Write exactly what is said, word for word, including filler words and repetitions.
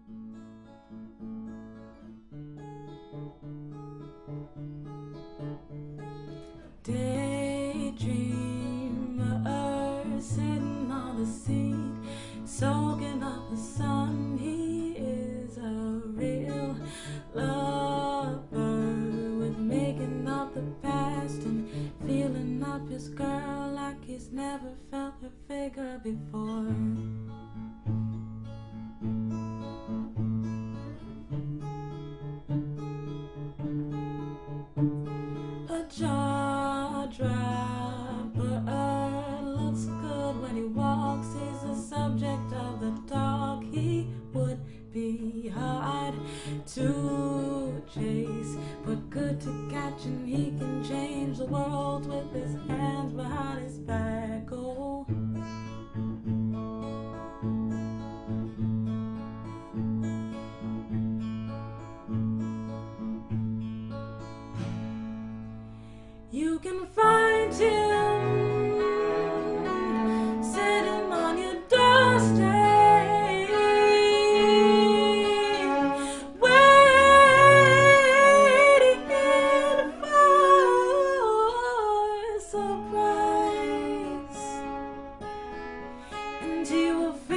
Daydreamer sitting on the seat, soaking up the sun. He is a real lover, with making up the past and feeling up his girl like he's never felt her figure before. A jaw dropper looks good when he walks. He's the subject of the talk. He would be hard to chase, but good to catch, and he can change the world with his hands behind his back. Oh, you can find him sitting on your doorstep, waiting for a surprise, and he will